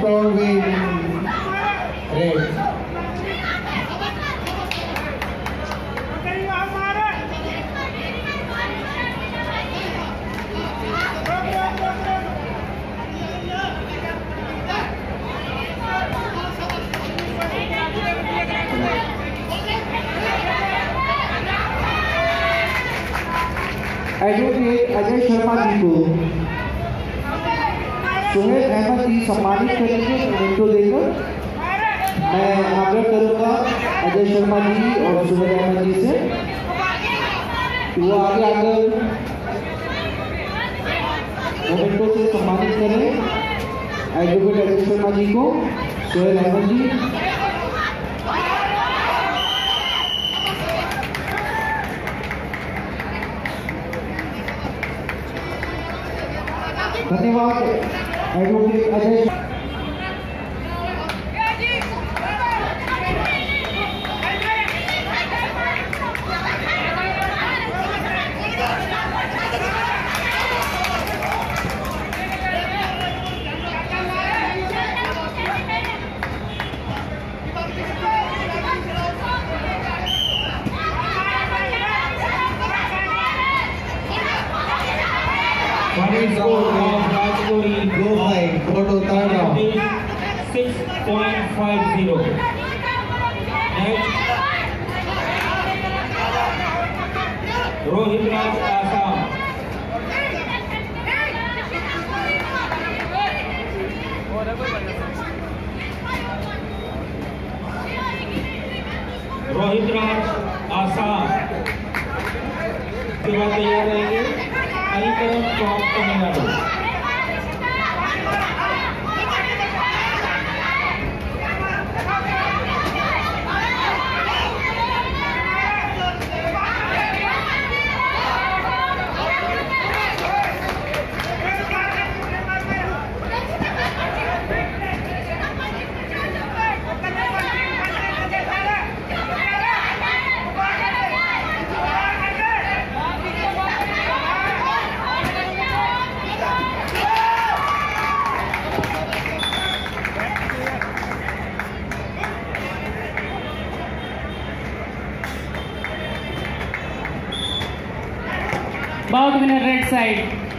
brown wave in red. Advocate Ajay Sharma ji को सोहेल अहमद जी सम्मानित करेंगे मेंटो देकर। मैं आग्रह करूंगा अजय शर्मा जी और सोहेल अहमद जी से कि वो आगे आकर मेंटो से सम्मानित करें एडवोकेट अजय शर्मा जी को, सोहेल अहमद जी। धन्यवाद advocate Ajay. Go by Photo Tara 6.50. Next, Rohit Raj Assam. Rohit Raj Assam के बाद तैयार रहेंगे कार्यक्रम Tamil Nadu. Bout winner red side.